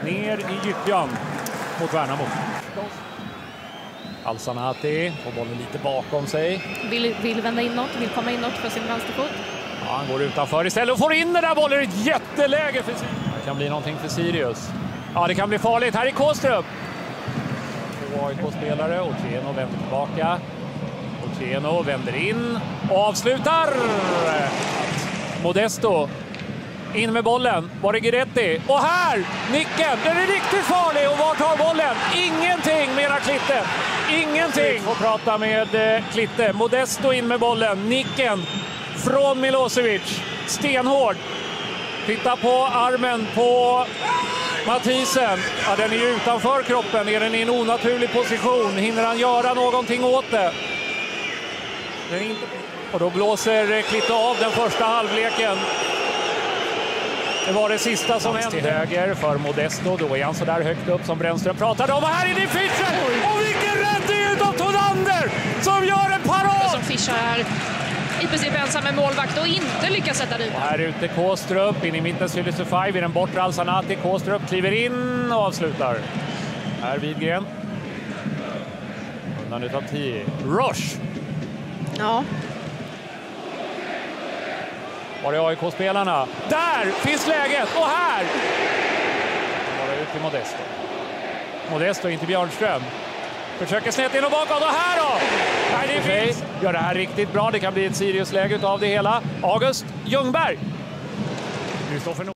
ner i gyttjan mot Värnamo. Al-Sanati får bollen lite bakom sig. Vill vända inåt, vill komma inåt för sin vänsterfot. Ja, han går utanför istället och får in den där bollen. Ett jätteläge för Sirius. Det kan bli någonting för Sirius. Ja, det kan bli farligt. Här är Kåstrup. Två AIK-spelare. Otieno vänder tillbaka. Otieno vänder in och avslutar. Modesto in med bollen. Var är Guidetti? Och här! Nicken! Den är riktigt farlig. Och var tar bollen? Ingenting, menar Klitte. Ingenting. Får prata med Klitte. Modesto in med bollen. Nicken från Milosevic. Stenhård. Titta på armen på Mathisen. Ja, den är ju utanför kroppen. Är den i en onaturlig position? Hinner han göra någonting åt det? Den är inte... Och då blåser Klitte av den första halvleken. Det var det sista som hände. Till höger för Modesto. Då är han så där högt upp som Brännström pratade om. Och här är det Fischer! Och vilken räddning utav Tonander som gör en parad! Som Fischer är i princip ensam med målvakt och inte lyckas sätta dit. Och här ute Kåstrup in i mitten Sylisufaj vid den bortre Al-Sanati. Kåstrup kliver in och avslutar. Här Widgren. Undan utav 10. Roche! Ja. Var är AIK-spelarna? Där finns läget! Och här! Bara ut till Modesto. Modesto, inte Björnström. Försöker snett in och bakåt. Och här då! Nej, det finns. Gör det här riktigt bra. Det kan bli ett Sirius-läge av det hela. August Ljungberg.